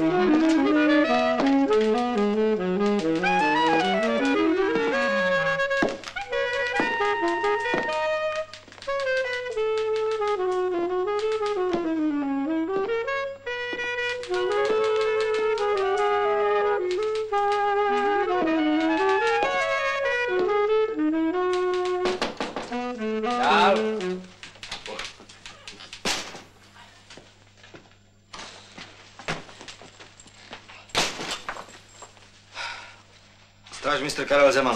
Strážmistr Karel Zeman.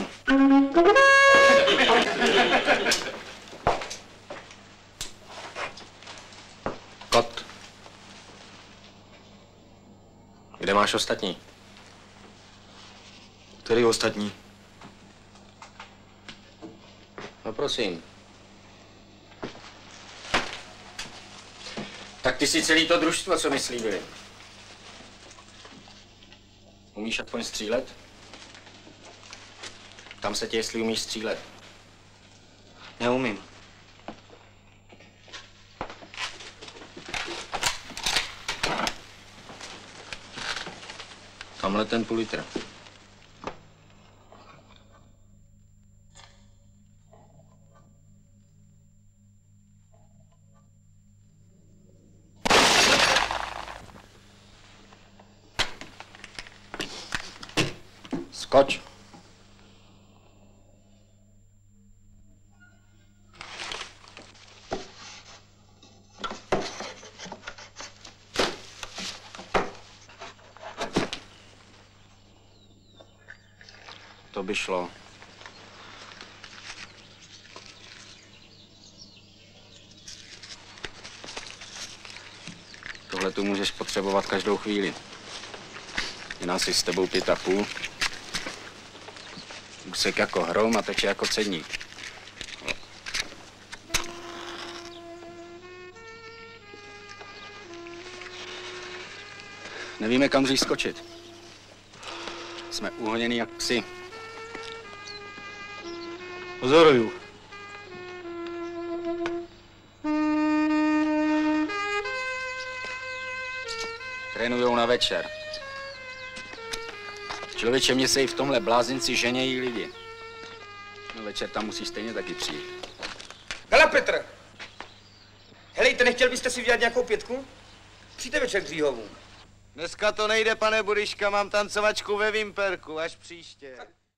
Kot. Kde máš ostatní? Který ostatní? No prosím. Tak ty si celý to družstvo, co mi slíbili. Umíš aspoň střílet? Tam se tě, jestli umíš střílet. Neumím. Tamhle ten půl litr. Skoč. To by šlo. Tohle tu můžeš potřebovat každou chvíli. Je nás si s tebou 5,5. Úsek jako hrom a teče jako cedník. Nevíme, kam dřív skočit. Jsme uhoněni jak psi. Pozoruju. Trénujou na večer. Člověče, mě se i v tomhle blázinci ženějí lidi. No večer tam musí stejně taky přijít. Hele, Petr! Helejte, nechtěl byste si udělat nějakou 5? Přijďte večer k Dříhovu. Dneska to nejde, pane Budyška, mám tancovačku ve Vimperku, až příště.